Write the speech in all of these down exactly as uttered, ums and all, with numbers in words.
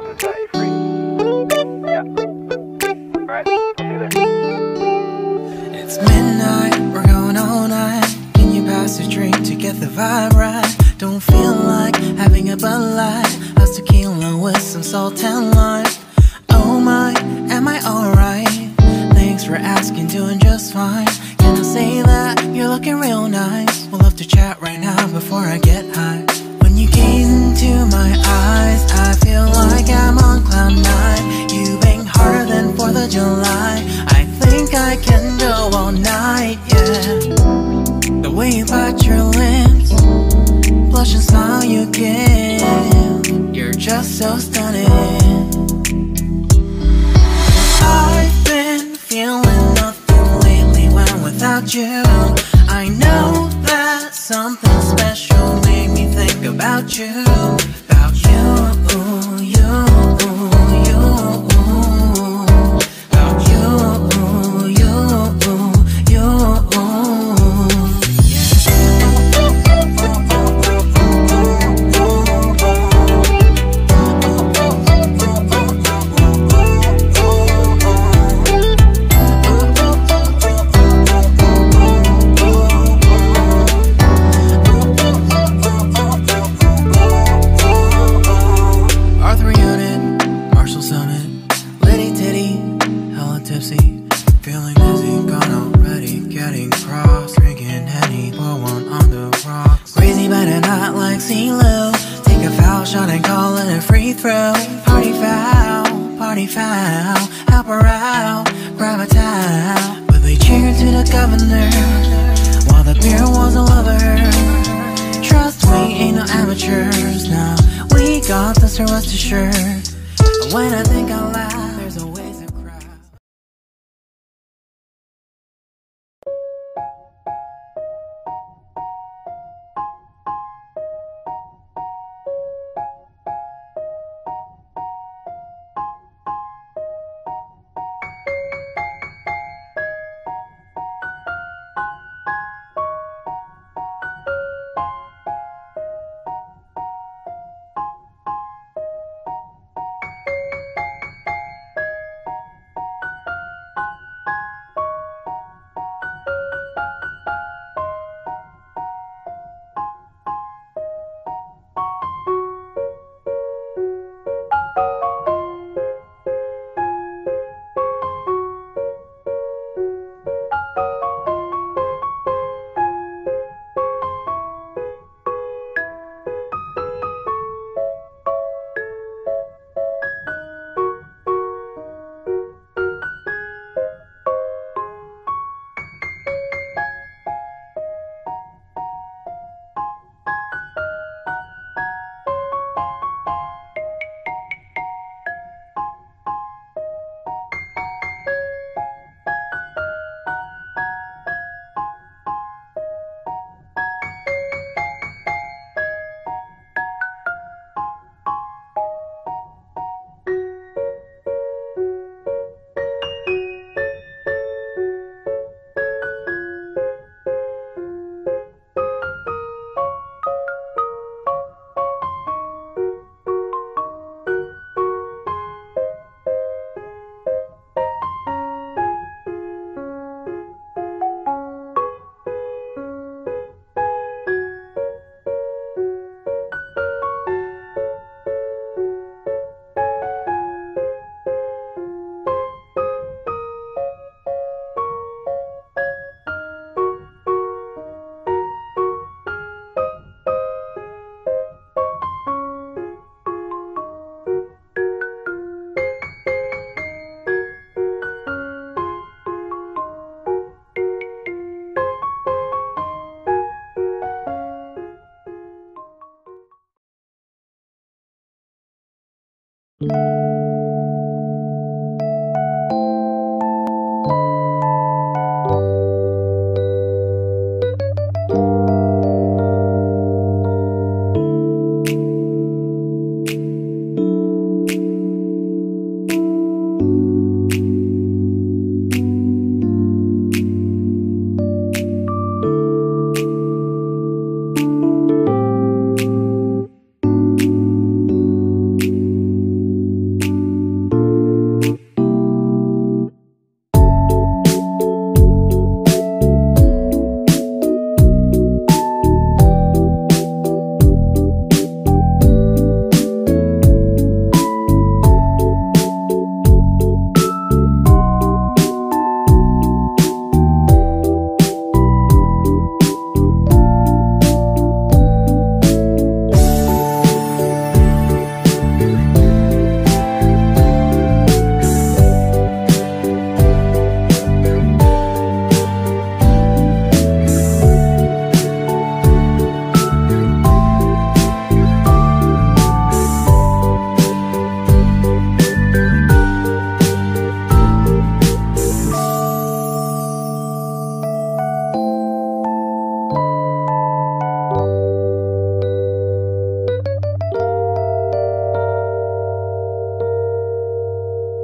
to set you free. Yeah. Alright, I'll see you there. It's midnight, we're going all night. Can you pass a drink to get the vibe right? Don't feel like having a Bud Light. How's tequila with some salt and lime? Oh my, am I alright? Thanks for asking, doing just fine. Can I say that you're looking real nice? We'll love to chat right now before I get high. When you gaze into my eyes, I feel like I'm on cloud nine. You bang harder than fourth of July. I think I can go all night, yeah. The way you bite your lips, blush and smile you give, you're just so stunning. I've been feeling nothing lately when without you. I know that something special made me think about you. About you, you, you. About you, you, you. Feeling dizzy, gone already, getting cross. Drinking Henny, pour one on the rocks. Crazy but not like CeeLo. Take a foul shot and call it a free throw. Party foul, party foul. Help her out, grab a towel. But they cheered to the governor while the beer was all over her. Trust we ain't no amateurs now. We got this, so rest assured. And when I think out loud, there's a ways to cry.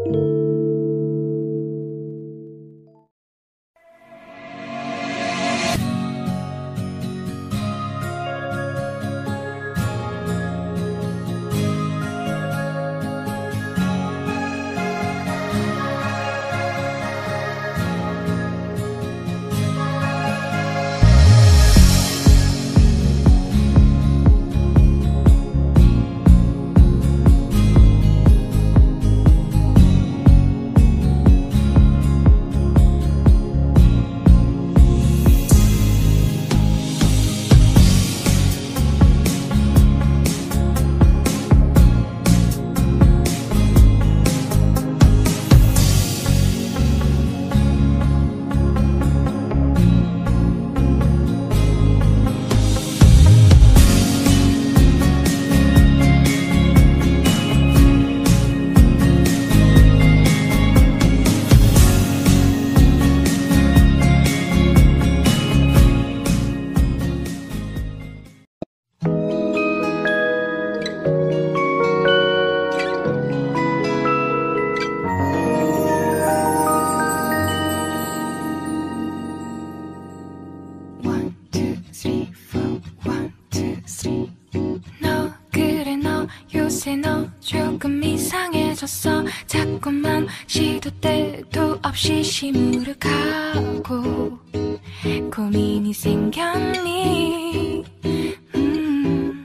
요새 너 조금 이상해졌어. 자꾸만 시도 때도 없이 시무룩하고 고민이 생겼니. 음.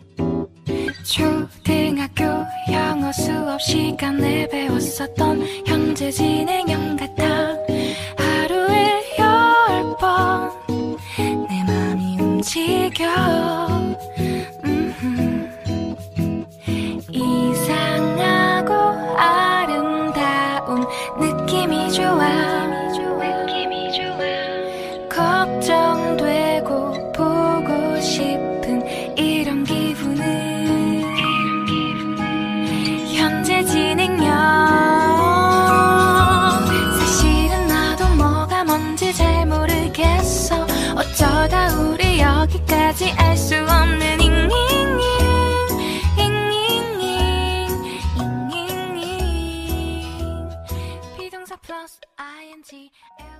초등학교 영어 수업 시간에 배웠었던 현재 진행형 같아. 하루에 열 번 내 맘이 움직여. 이상하고 아름다운 느낌이 좋아. 느낌이 좋아. 걱정되고 보고 싶은 이런 기분은 현재 진행형. 사실은 나도 뭐가 뭔지 잘 모르겠어. 어쩌다 우리 여기까지 알 수 없는 잉잉잉 플러스 ing